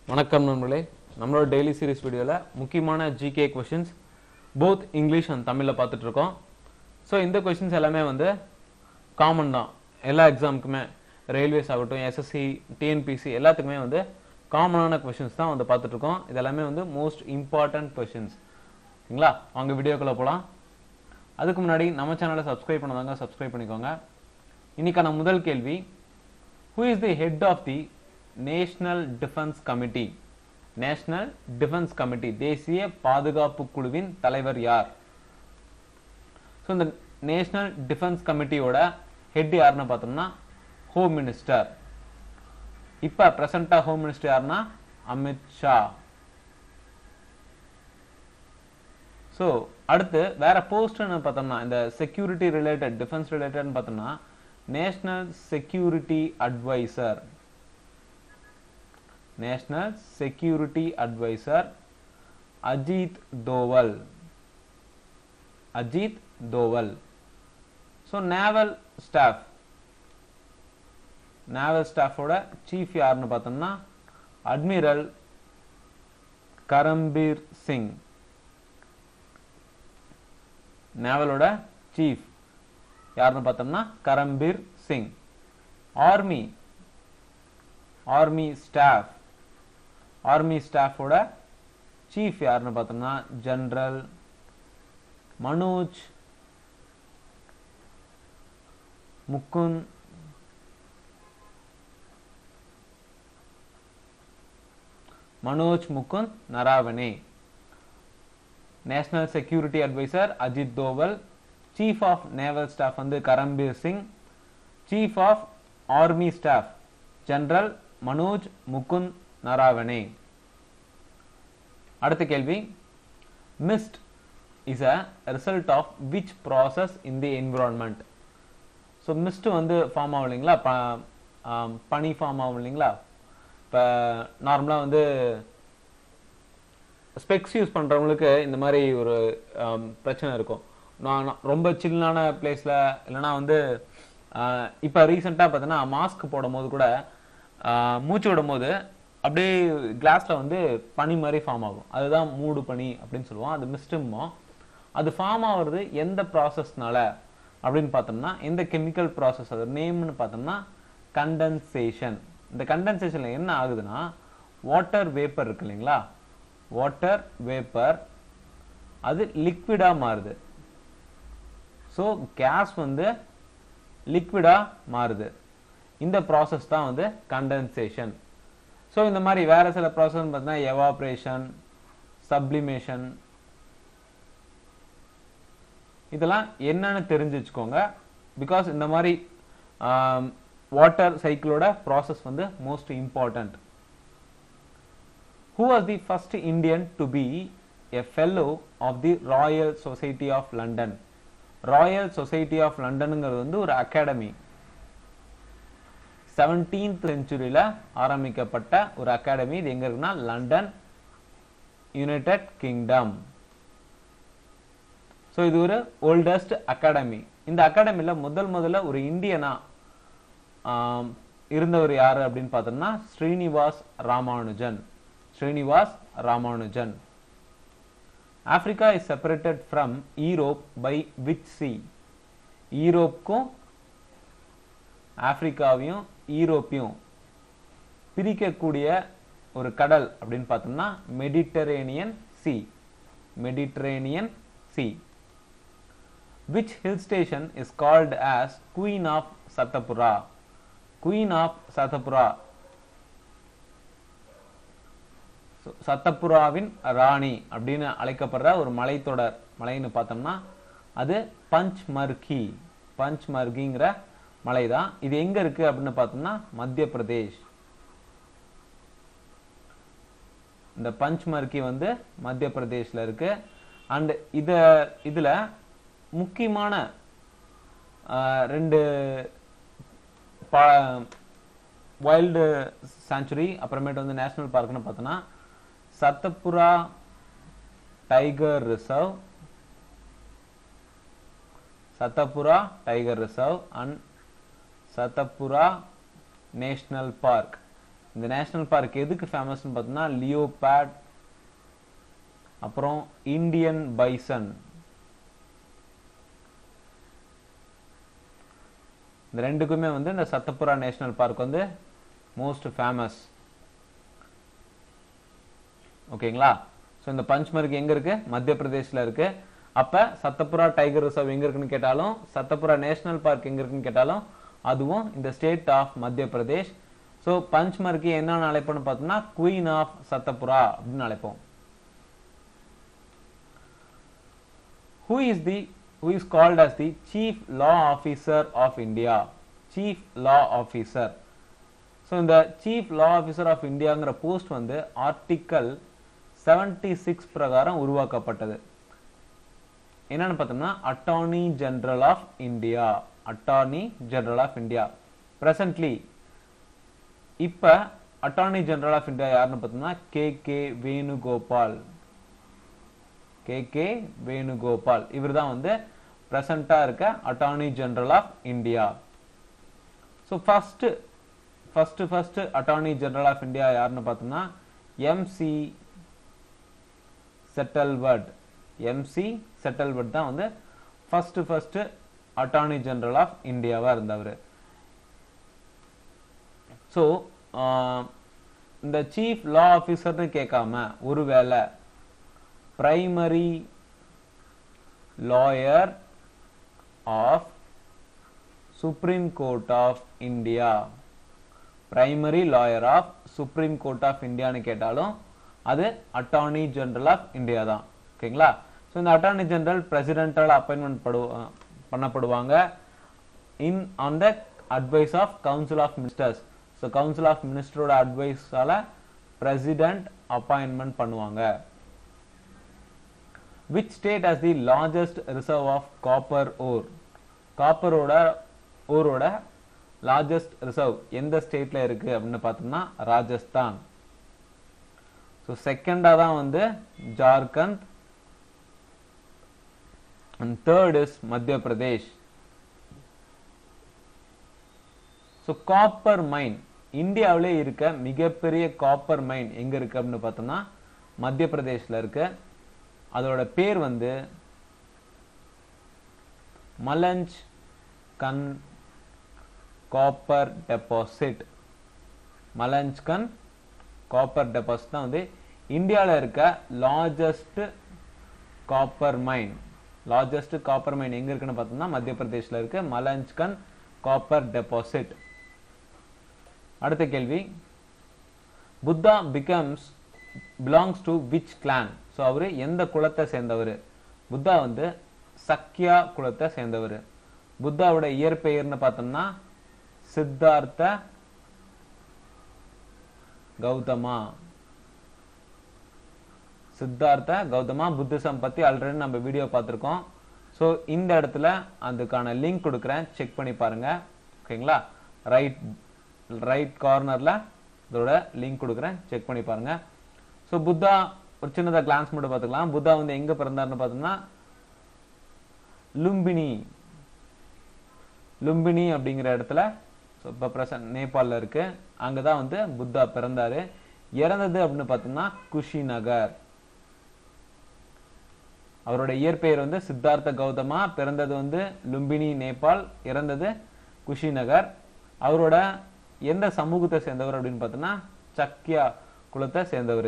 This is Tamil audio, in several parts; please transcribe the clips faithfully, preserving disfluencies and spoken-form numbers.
வணக்கம் நண்பர்களே, நம்மளோட டெய்லி சீரிஸ் வீடியோவில் முக்கியமான GK questions both English and தமிழில் பார்த்துட்டு இருக்கோம். ஸோ இந்த கொஷின்ஸ் எல்லாமே வந்து காமன் தான். எல்லா எக்ஸாமுக்குமே ரயில்வேஸ் ஆகட்டும், எஸ்எஸ்சி, டிஎன்பிசி எல்லாத்துக்குமே வந்து காமனான கொஷின்ஸ் தான் வந்து பார்த்துட்டு இருக்கோம். இது எல்லாமே வந்து மோஸ்ட் இம்பார்ட்டன்ட் கொஷின்ஸ். ஓகேங்களா? அவங்க வீடியோக்குள்ளே போகலாம். அதுக்கு முன்னாடி நம்ம சேனலை சப்ஸ்கிரைப் பண்ணாதாங்க சப்ஸ்கிரைப் பண்ணிக்கோங்க. இன்னைக்கான முதல் கேள்வி, who is the head of the national defence committee? National defence committee தேசிய பாதுகாப்பு குழுவின் தலைவர் யார்? ஸோ இந்த நேஷனல் டிஃபென்ஸ் கமிட்டியோட ஹெட் யாருன்னு பார்த்தோம்னா ஹோம் மினிஸ்டர். இப்போ பிரசண்டா ஹோம் மினிஸ்டர் யாருன்னா அமித்ஷா. ஸோ அடுத்து வேற போஸ்ட்னு பார்த்தோம்னா இந்த செக்யூரிட்டி ரிலேட்டட் டிஃபென்ஸ் ரிலேட்டட்னு பார்த்தோம்னா national security adviser. National security adviser Ajit Doval. Ajit Doval. So naval staff naval ஸ்டாஃபோட சீஃப் யாருன்னு பார்த்தோம்னா அட்மிரல் கரம்பீர் சிங். நேவலோட சீஃப் யாருன்னு பார்த்தோம்னா Karambir Singh. Army army staff army ஸ்டாஃபோட சீஃப் யாருன்னு பார்த்தோம்னா general Manoj Mukund Manoj Mukund Naravane. National security adviser Ajit Doval. Chief of naval staff வந்து Karambir Singh. Chief of army staff general Manoj Mukund Naravane. அடுத்த கேள்வி, mist is a result of which process in the environment? So mist வந்து ஃபார்ம் ஆகும் இல்லைங்களா, பனி ஃபார்ம் ஆகும் இல்லைங்களா. இப்போ நார்மலாக வந்து ஸ்பெக்ஸ் யூஸ் பண்ணுறவங்களுக்கு இந்த மாதிரி ஒரு பிரச்சனை இருக்கும். நான் ரொம்ப சில்லான பிளேஸில் இல்லைனா வந்து இப்போ ரீசெண்டாக பார்த்தீங்கன்னா மாஸ்க் போடும் போது கூட மூச்சு விடும் போது அப்படியே கிளாஸில் வந்து பனி மாதிரி ஃபார்ம் ஆகும். அதுதான் மூடு பனி அப்படின்னு சொல்லுவோம். அது மிஸ்டுமோ. அது ஃபார்ம் ஆகுறது எந்த ப்ராசஸ்னால அப்படின்னு பார்த்தோம்னா எந்த கெமிக்கல் ப்ராசஸ், அது நேம்னு பார்த்தோம்னா கண்டென்சேஷன். இந்த கண்டென்சேஷனில் என்ன ஆகுதுன்னா வாட்டர் வேப்பர் இருக்கு இல்லைங்களா, வாட்டர் வேப்பர் அது லிக்விடாக மாறுது. ஸோ கேஸ் வந்து லிக்விடா மாறுது. இந்த ப்ராசஸ் தான் வந்து கண்டென்சேஷன். ஸோ இந்த மாதிரி வேற சில ப்ராசஸ் பார்த்தீங்கன்னா எவாப்ரேஷன், சப்ளிமேஷன், இதெல்லாம் என்னன்னு தெரிஞ்சு வச்சுக்கோங்க. பிகாஸ் இந்த மாதிரி வாட்டர் சைக்கிளோட ப்ராசஸ் வந்து most important. Who was the first Indian to be a fellow of the Royal Society of London? Royal Society of லண்டனுங்கிறது வந்து ஒரு அகாடமி. செவன்டீன்த் செஞ்சுரியில ஆரம்பிக்கப்பட்ட ஒரு அகாடமி. இது எங்க இருக்குன்னா லண்டன், யுனைடெட் கிங்டம். ஸோ இது ஒரு ஓல்டஸ்ட் அகாடமி. இந்த அகாடமியில முதல் முதல்ல ஒரு இந்தியனா இருந்தவர் யாரு அப்படின்னு பார்த்தோம்னா Srinivas Ramanujan. Srinivas Ramanujan. Africa is separated from Europe by which sea? ஈரோப்புக்கும் ஆப்பிரிக்காவையும் ஈரோப்பையும் பிரிக்கக்கூடிய ஒரு கடல் அப்படின்னு பார்த்தோம்னா Mediterranean sea. Mediterranean sea. Which hill station is called as Queen of Satapura? Queen of Satapura. சத்தப்புராவின் ராணி அப்படின்னு அழைக்கப்படுற ஒரு மலைத்தொடர் மலைன்னு பார்த்தோம்னா அது பஞ்ச்மர்கி. பஞ்ச்மர்கிங்கிற மலை தான். இது எங்க இருக்கு அப்படின்னு பார்த்தோம்னா மத்திய பிரதேஷ். இந்த பஞ்ச்மர்கி வந்து மத்திய பிரதேஷ்ல இருக்கு. அண்ட் இத இதுல முக்கியமான ரெண்டு வைல்டு சாங்சுரி அப்புறமேட்டு வந்து நேஷனல் பார்க்னு பார்த்தோம்னா Satpura tiger reserve, Satpura tiger reserve and Satpura national park. இந்த நேஷனல் பார்க் எதுக்கு ஃபேமஸ்னு பார்த்தோம்னா லியோபார்ட், அப்புறம் இந்தியன் பைசன், இந்த ரெண்டுக்குமே வந்து இந்த சத்தப்புரா நேஷனல் பார்க் வந்து மோஸ்ட் ஃபேமஸ். ஓகேங்களா? ஸோ இந்த பஞ்ச்மர்க் எங்க இருக்கு? மத்திய பிரதேஷ்ல இருக்கு. அப்ப சத்தப்புரா டைகர் ரிசர்வ் எங்க இருக்குன்னு கேட்டாலும், சத்தப்புரா நேஷனல் பார்க் எங்க இருக்குன்னு கேட்டாலும் அதுவும் இந்த ஸ்டேட் ஆஃப் மத்திய பிரதேஷ். ஸோ பஞ்ச்மர்க்கு என்ன அழைப்போம்னு பார்த்தோம்னா குயின் ஆஃப் சத்தப்புரா அப்படின்னு அழைப்போம். Who is the who is called as the Chief Law Officer of India? Chief Law Officer. So இந்த Chief Law Officer of Indiaங்கிற போஸ்ட் வந்து ஆர்டிகல் செவன்டி சிக்ஸ் பிரகாரம் உருவாக்கப்பட்டது. என்னன்னு பார்த்தோம்னா attorney general of India. Attorney general of India. Presently இப்ப அட்டார்னி ஜெனரல் ஆஃப் இந்தியா யாருன்னு பார்த்தோம்னா K K Venugopal. K K Venugopal இவர் தான் வந்து பிரசண்டா இருக்க attorney general of India. So first first first attorney general of India யாருன்னு பார்த்தோம்னா எம்சி செட்டல்வர்ட். எம்சி செட்டல்வர்ட் தான் வந்து first first attorney general of இந்தியாவா இருந்தவர். ஸோ இந்த சீஃப் லா ஆஃபீஸர்னு கேட்காம ஒருவேளை primary lawyer of supreme court of India, primary lawyer of supreme court of இந்தியான்னு கேட்டாலும் அது அட்டார்னி ஜெனரல் ஆஃப் இந்தியா தான். ஓகேங்களா? ஸோ இந்த அட்டார்னி ஜெனரல் பிரசிடென்டால் அப்பாயின்மெண்ட் படு பண்ணப்படுவாங்க in on the advice of council of ministers. So council of மினிஸ்டரோட அட்வைஸால பிரசிடென்ட் அப்பாயின்மெண்ட் பண்ணுவாங்க. Which state has the largest reserve of copper ore? காப்பரோட ஓரோட லார்ஜஸ்ட் ரிசர்வ் எந்த ஸ்டேட்ல இருக்கு அப்படின்னு பார்த்தோம்னா ராஜஸ்தான். ஸோ செகண்டா தான் வந்து ஜார்க்கண்ட், அண்ட் தேர்ட் இஸ் மத்திய பிரதேஷ். ஸோ காப்பர் மைன் இந்தியாவிலே இருக்க மிகப்பெரிய காப்பர் மைன் எங்க இருக்கு அப்படின்னு பார்த்தோம்னா மத்திய பிரதேஷ்ல இருக்கு. அதோட பேர் வந்து Malanjkhand copper deposit. Malanjkhand copper deposit தான் வந்து இந்தியாவில் இருக்க largest copper mine. Largest copper mine எங்க இருக்குன்னு பார்த்தோம்னா மத்திய பிரதேஷ்ல இருக்கு மலஞ்ச்கன் காப்பர் டெபாசிட். அடுத்த கேள்வி, Buddha becomes belongs to which clan? So அவரு எந்த குலத்தை சேர்ந்தவர்? புத்தா வந்து சக்கியா குலத்தை சேர்ந்தவர். புத்தாவோட இயற்பெயர்னு பார்த்தோம்னா சித்தார்த்த கௌதமா. சித்தார்த்த கௌதமா. புத்திசம் பத்தி ஆல்ரெடி நம்ம வீடியோ பார்த்துருக்கோம். ஸோ இந்த இடத்துல அதுக்கான லிங்க் கொடுக்குறேன், செக் பண்ணி பாருங்க. ஓகேங்களா? ரைட் ரைட் கார்னர்ல இதோட லிங்க் கொடுக்குறேன், செக் பண்ணி பாருங்க. ஸோ புத்தா ஒரு சின்னதா கிளான்ஸ் மட்டும் பார்த்துக்கலாம். புத்தா வந்து எங்க பிறந்தாருன்னு பார்த்தோம்னா லும்பினி. லும்பினி அப்படிங்கிற இடத்துல இப்போ பிரசன்ட் நேபாளில் இருக்கு. அங்கதான் வந்து புத்தா பிறந்தாரு. இறந்தது அப்படின்னு பார்த்தோம்னா குஷிநகர். அவரோட இயற்பெயர் வந்து சித்தார்த்த கௌதமா. பிறந்தது வந்து லும்பினி நேபாள், இறந்தது குஷிநகர். அவரோட எந்த சமூகத்தை சேர்ந்தவர் அப்படின்னு பார்த்தோம்னா சக்கியா குலத்தை சேர்ந்தவர்.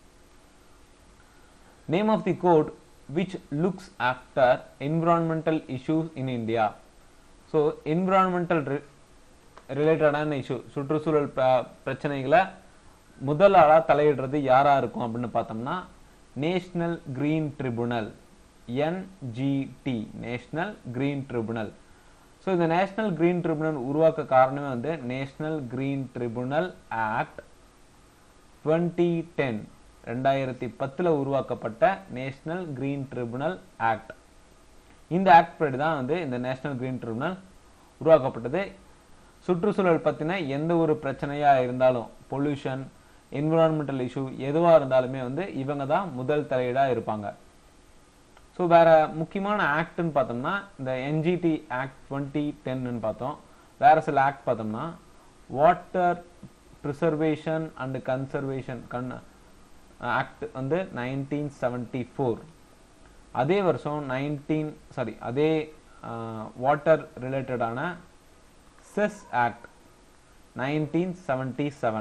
Name of the court which looks after environmental issues in India. So environmental ரிலேட்டடான இஷ்யூ, சுற்றுச்சூழல் பிரச்சனைகளை முதல் ஆளா தலையிடுறது யாரா இருக்கும் அப்படின்னு பார்த்தோம்னா national green tribunal, NGT, national green tribunal. So இந்த நேஷனல் கிரீன் ட்ரிபுனல் உருவாக்க காரணமே வந்து national green tribunal act twenty ten ரெண்டாயிரத்தி பத்துல உருவாக்கப்பட்ட நேஷனல் கிரீன் ட்ரிபுனல் ஆக்ட். இந்த ஆக்ட் படி தான் வந்து இந்த நேஷனல் கிரீன் ட்ரிபுனல் உருவாக்கப்பட்டது. சுற்றுச்சூழல் பத்தின எந்த ஒரு பிரச்சனையா இருந்தாலும், பொல்யூஷன், என்விரான்மெண்டல் இஷ்யூ எதுவா இருந்தாலுமே வந்து இவங்க தான் முதல் தலையீடா இருப்பாங்க. ஸோ வேற முக்கியமான ஆக்ட்னு பார்த்தோம்னா இந்த என்ஜிடி ஆக்ட் டுவெண்ட்டி டென்னு பார்த்தோம். வேற சில ஆக்ட் பார்த்தோம்னா water preservation and conservation act வந்து nineteen seventy-four. அதே வருஷம் nineteen சாரி அதே வாட்டர் ரிலேட்டடான cess act nineteen seventy-seven.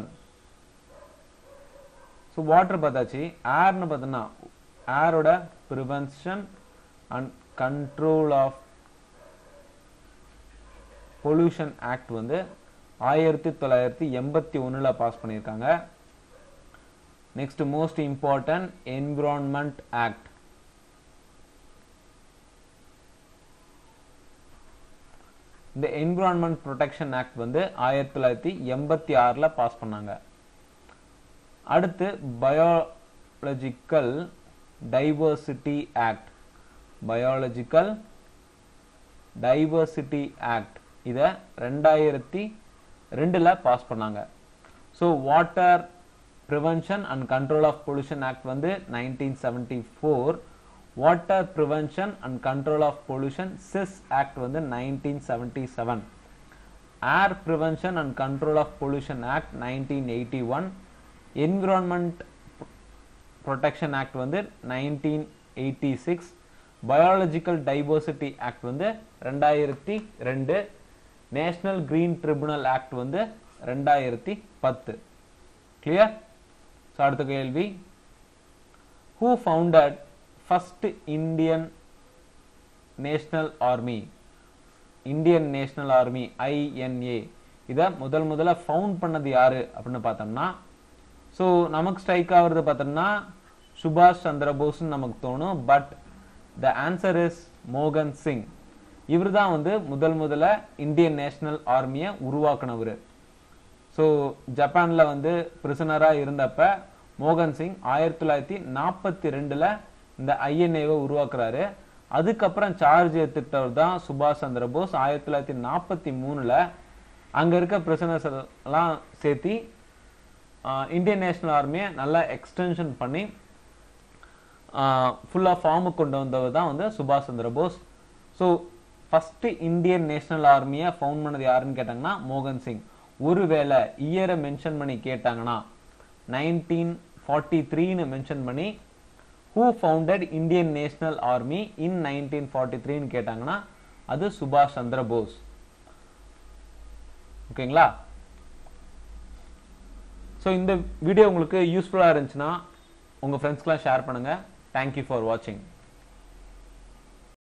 So water பார்த்தாச்சு. ஏர்னு பார்த்தோன்னா ஏரோட prevention and control of pollution act வந்து ஆயிரத்தி தொள்ளாயிரத்தி எண்பத்தி ஒன்னுல பாஸ் பண்ணியிருக்காங்க. Next most important environment act. இந்த என்விரான்மெண்ட் ப்ரொடெக்ஷன் ஆக்ட் வந்து ஆயிரத்தி தொள்ளாயிரத்தி எண்பத்தி ஆறுல பாஸ் பண்ணாங்க. அடுத்து biological diversity act. Biological diversity act இத ரெண்டாயிரத்தி ரெண்டுல பாஸ் பண்ணாங்க. So water prevention and control of pollution act வந்து nineteen seventy four, water prevention and control of pollution cess act வந்து nineteen seventy seven, air prevention and control of pollution act nineteen eighty one, environment protection act வந்து nineteen eighty six, biological diversity act வந்து ரெண்டாயிரத்தி ரெண்டு, நேஷனல் கிரீன் ட்ரிபியூனல் ஆக்ட் வந்து ரெண்டாயிரத்தி பத்து. கிளியர்? ஸோ அடுத்த கேள்வி, who founded first Indian national army? Indian national army INA இதை முதல் முதல்ல ஃபவுண்ட் பண்ணது யாரு அப்படின்னு பார்த்தோம்னா, ஸோ நமக்கு ஸ்ட்ரைக் ஆகுறது பார்த்தோம்னா சுபாஷ் சந்திர போஸ்ன்னு நமக்கு தோணும். பட் த ஆன்சர் இஸ் மோகன் சிங். இவர் தான் வந்து முதல் முதல்ல இந்தியன் நேஷனல் ஆர்மியை உருவாக்குனவர். ஸோ ஜப்பான்ல வந்து பிரிசனரா இருந்தப்ப மோகன் சிங் ஆயிரத்தி தொள்ளாயிரத்தி நாற்பத்தி ரெண்டுல இந்த ஐஎன்ஏவை உருவாக்குறாரு. அதுக்கப்புறம் சார்ஜ் எடுத்துக்கிட்டவர் தான் சுபாஷ் சந்திர போஸ். ஆயிரத்தி தொள்ளாயிரத்தி நாற்பத்தி மூணுல அங்க இருக்க பிரிசனர்ஸ் எல்லாம் சேர்த்தி இந்தியன் நேஷனல் ஆர்மியை நல்லா எக்ஸ்டென்ஷன் பண்ணி ஃபுல்லா ஃபார்மு கொண்டு வந்தவர் தான் வந்து சுபாஷ் Chandra Bose. So first Indian national ஆர்மியை ஃபவுண்ட் பண்ணது யாருன்னு கேட்டாங்கன்னா மோகன் சிங். ஒருவேளை இயரை மென்ஷன் பண்ணி கேட்டாங்கன்னா நைன்டீன் ஃபார்ட்டி த்ரீன்னு மென்ஷன் பண்ணி who founded Indian national army in nineteen forty த்ரீன்னு கேட்டாங்கன்னா அது சுபாஷ் சந்திர போஸ். ஓகேங்களா? ஸோ இந்த வீடியோ உங்களுக்கு யூஸ்ஃபுல்லாக இருந்துச்சுன்னா உங்கள் ஃப்ரெண்ட்ஸ்க்கெலாம் ஷேர் பண்ணுங்கள். தேங்க்யூ ஃபார் வாட்சிங்.